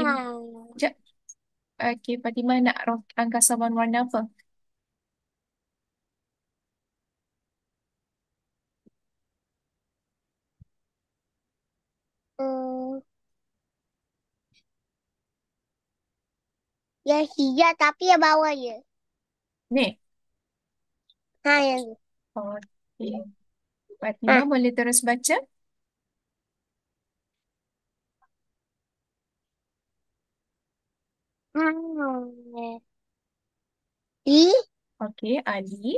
Sekejap. Okey, Fatimah nak angkasawan warna apa? Hmm, yang hijau tapi yang bawah je. Ni. Ha, yang tu. Okey. Fatimah Ha. boleh terus baca? Ha. Li, Okey, Ali.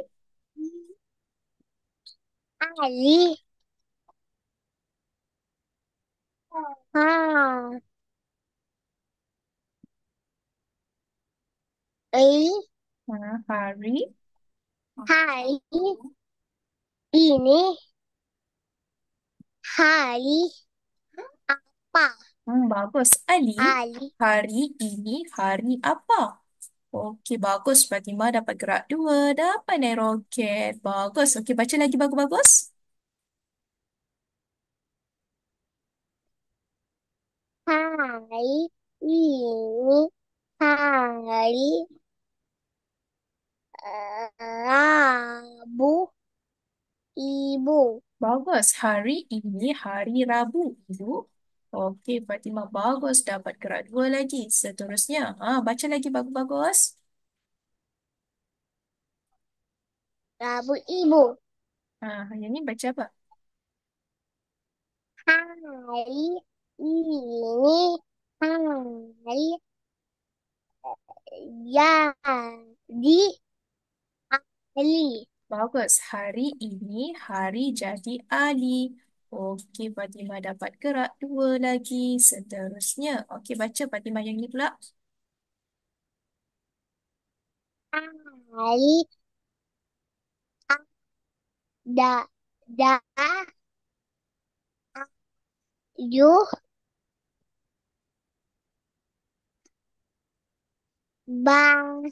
Ali. Ha. Li, Hari. hari ini hari apa? Bagus. Ali. Ali. Hari ini hari apa? Okey, bagus. Fatimah dapat gerak dua. Dapat naik roket. Bagus. Okey, baca lagi bagus-bagus. Hari ini hari Rabu Ibu. Bagus. Hari ini hari Rabu, Ibu. Okey, Fatimah bagus. Dapat gerak dua lagi. Seterusnya. Baca lagi bagus-bagus. Rabu Ibu. Yang ni baca apa? Hari ini hari jadi Ali. Bagus. Hari ini hari jadi Ali. Okey, Fatimah dapat gerak dua lagi. Seterusnya. Okey, baca Fatimah yang ni pula. Hari da da ju baru.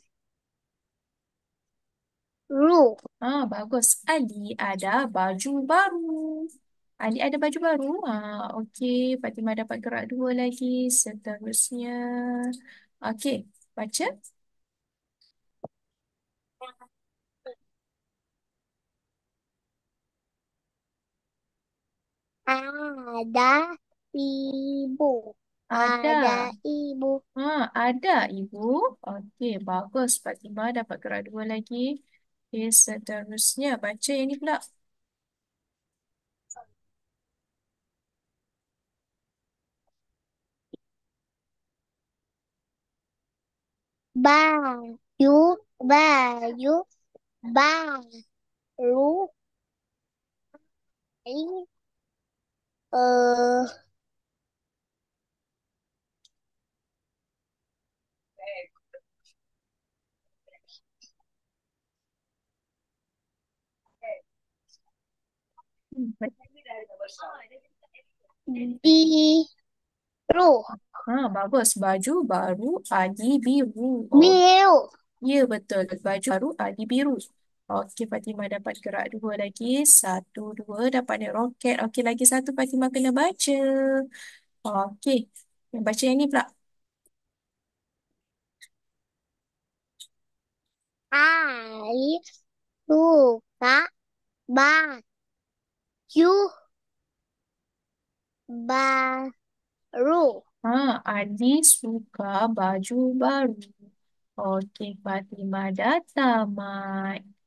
Bagus. Ali ada baju baru. Ali ada baju baru. Okey. Fatimah dapat gerak dua lagi. Seterusnya. Okey. Baca. Ada ibu. Ada Ada. ibu. Ada ibu. Okey. Bagus. Fatimah dapat gerak dua lagi. Okey. Seterusnya. Baca yang ni pula. Baju, baju, baru, ini, eh, Baca. biru, Bagus. Baju baru Ali biru. biru, Ya, betul. Baju baru Ali biru. Okey, Fatimah dapat gerak dua lagi. Satu, dua. Dapat naik roket. Okey, lagi satu Fatimah kena baca. Okey. Yang baca yang ni pula. Ali, suka, baju, baru. Ali suka baju baru. Okey, Fatimah dah tamat.